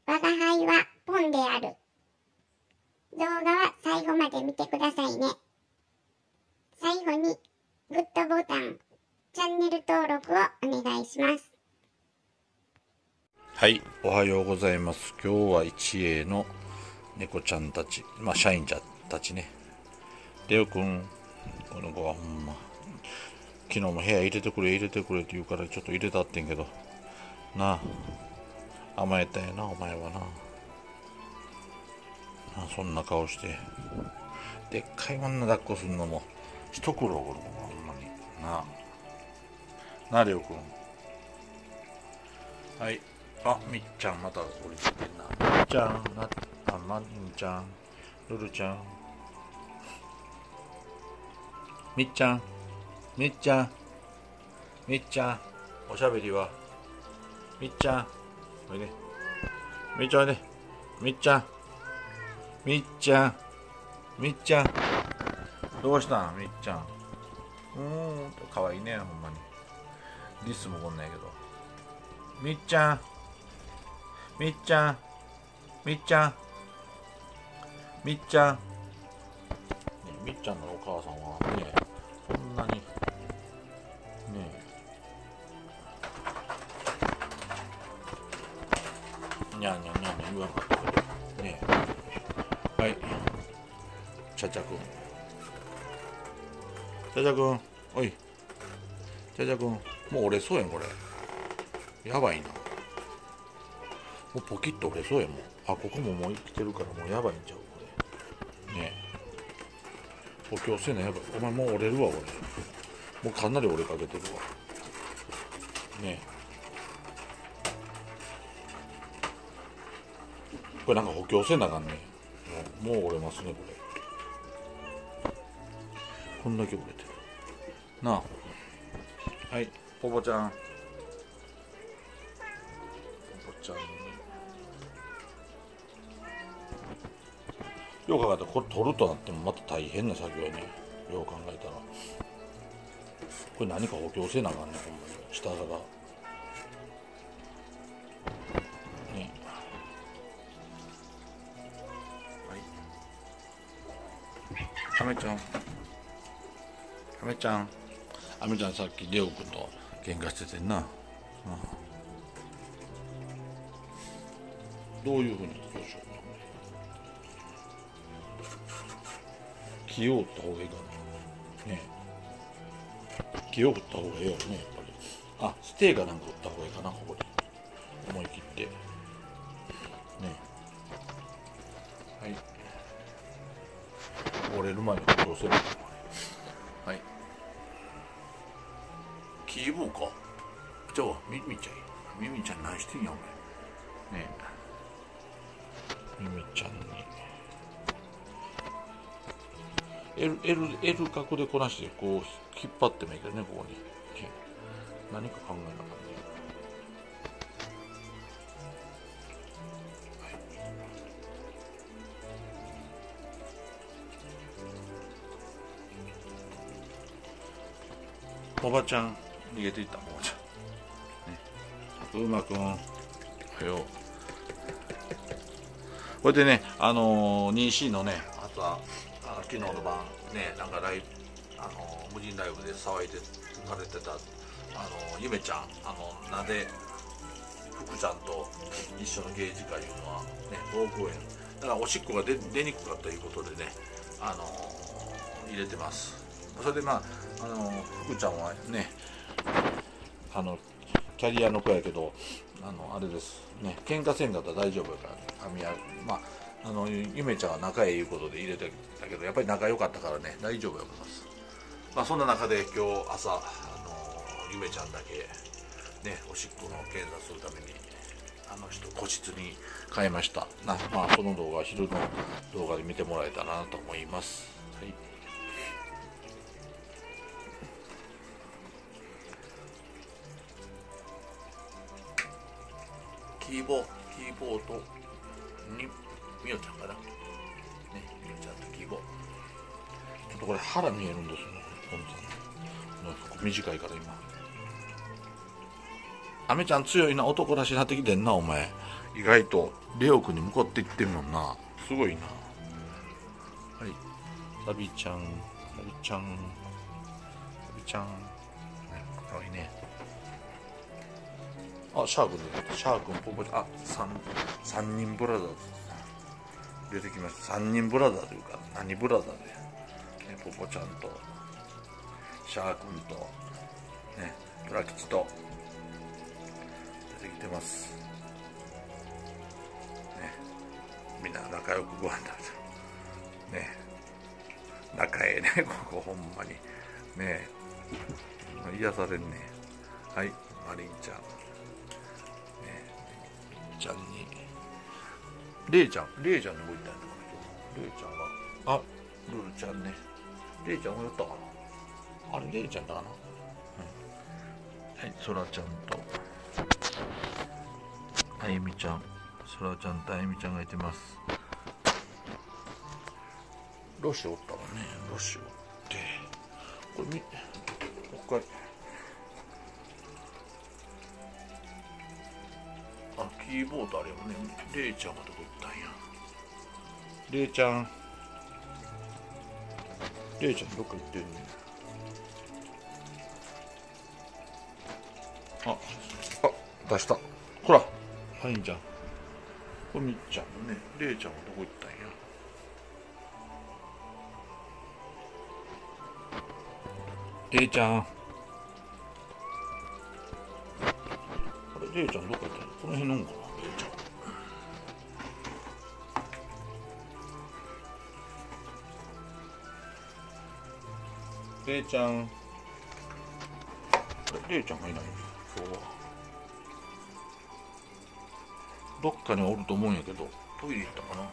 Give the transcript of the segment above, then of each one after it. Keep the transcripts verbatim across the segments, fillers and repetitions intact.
我が輩はポンである。動画は最後まで見てくださいね。最後にグッドボタン、チャンネル登録をお願いします。 はい、おはようございます。今日は一栄の猫ちゃんたち、まあ社員たちね。レオくん、この子はほんま、昨日も部屋入れてくれ入れてくれって言うからちょっと入れたってんけど、なあ、甘えたやな、お前はな。なあ、そんな顔して、でっかい女抱っこするのも一苦労ほんまに。なあ、なあ、レオくん。はい。あ、みっちゃんまた降りててんな。みっちゃん、な、あ、まんちゃん、ルルちゃん。みっちゃん、みっちゃん、みっちゃん、おしゃべりは。みっちゃん、おいで。みっちゃんおいで。みっちゃん、みっちゃん、みっちゃん。どうしたんみっちゃん。うーんと、かわいいね、ほんまに。リスもこんなんやけど。みっちゃん、みっちゃん、みっちゃん、みっちゃん、ね、みっちゃんのお母さんはね、そんなにねえ、にゃんにゃんにゃんにゃん言わんかったけどねえ。はい、ちゃちゃくん、ちゃちゃくん、おい、ちゃちゃくん、もう折れそうやんこれ。やばいな。もうポキッと折れそうやもん。あ、ここももう生きてるからもうやばいんちゃうこれ。ねえ。補強せなやばい。お前もう折れるわ俺。もうかなり折れかけてるわ。ねえ。これなんか補強せなあかんね。もう、もう折れますねこれ。こんだけ折れてる。なあ。はい、ポポちゃん。ポポちゃん。よう考えたらこれ取るとなってもまた大変な作業やね。よう考えたら。これ何か補強せなあかんねほんまに。下から。ね。はい。アメちゃん。アメちゃん。アメちゃんさっきレオ君と喧嘩しててんな。うん、どういうふうにどうしようか。気を打った方がいいかな。ねえ。気を打った方がいいよね、やっぱり。あ、ステーかなんか打った方がいいかな、ここで。思い切って。ねえ。はい。折れる前にどうするか。はい。キーボーか。じゃあ、ミミちゃん。ミミちゃん何してんや、お前。ねえ。ミミちゃんに。L, L, L 角でこなしてこう引っ張ってもいいけどね、ここに。何か考えなかった。おばちゃん逃げていった。おばちゃん、ね、うまくんおはよう。これでね、あのー、にシーのね朝、あの昨日の晩ね、なんかライブ、あのー、無人ライブで騒いでされてた、あのー、ゆめちゃん、あのなで福ちゃんと一緒の芸事会いうのはね、膀胱炎だからおしっこが 出, 出にくかったということでね、あのー、入れてます。それでまあ、あのー、福ちゃんはね、あのキャリアの子やけど、あのあれですね、喧嘩せんかったら大丈夫やからね、網やまああのゆめちゃんは仲ええいうことで入れてたけど、やっぱり仲良かったからね、大丈夫やと思います。まあそんな中で今日朝、あのゆめちゃんだけね、おしっこの検査するためにあの人個室に変えましたな。まあその動画、昼の動画で見てもらえたらなと思います。はい。キーボーキーボードにみおちゃんかな、ね、みおちゃんとキーボー。ちょっとこれ腹見えるんですよね、本当に短いから今。アメちゃん強いな、男らしなってきてんなお前。 意外とレオくんに向かっていってるもんな。すごいな。はい、サビちゃん、サビちゃん、サビちゃん、かわいいね。あ、シャークで、シャークン、ポポちゃん、あ、三、三人ブラザーズ出てきました。三人ブラザーというか、何ブラザーで、ね、ポポちゃんと、シャークンと、ね、トラ吉と、出てきてます。ね、みんな仲良くご飯食べてる。ね、仲ええね、ここほんまに。ね、癒されんね。はい、マリンちゃん。ちゃんにレイちゃん、レイちゃんにもいたんだけど、レイちゃんが、あ、ルルちゃんね、レイちゃんもやったかな、あれレイちゃんだかな、うん、はい、ソラちゃんとあゆみちゃん、ソラちゃんとあゆみちゃんがいてます。ロシおったわね、ロシおって、これみ、こっかあ、キーボードあれもね、レイちゃんがどこ行ったんや。レイちゃん、レイちゃんどっか行ってるね。あ、あ、出した。ほら、はいんちゃん。これみっちゃんもね、レイちゃんはどこ行ったんや。レイちゃん。あれ、レイちゃんどっか行ったんや。この辺飲むかな、レイちゃん。レイちゃん、レイちゃんがいないね、今日は。どっかにおると思うんやけど、トイレ行ったか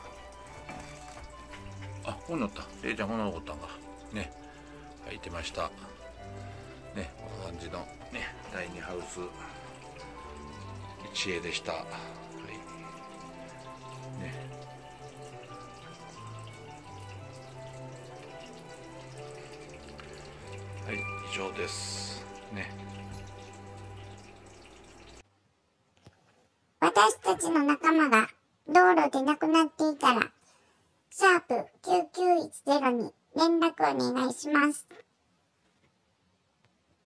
な。あ、ここにおった。レイちゃんこんなのおったんか。ね、入ってました。ね、こんな感じのね、だいにハウス一会でした。はい。ね。はい、以上ですね。 私たちの仲間が道路で亡くなっていたら、シャープきゅうきゅういちゼロに連絡お願いします。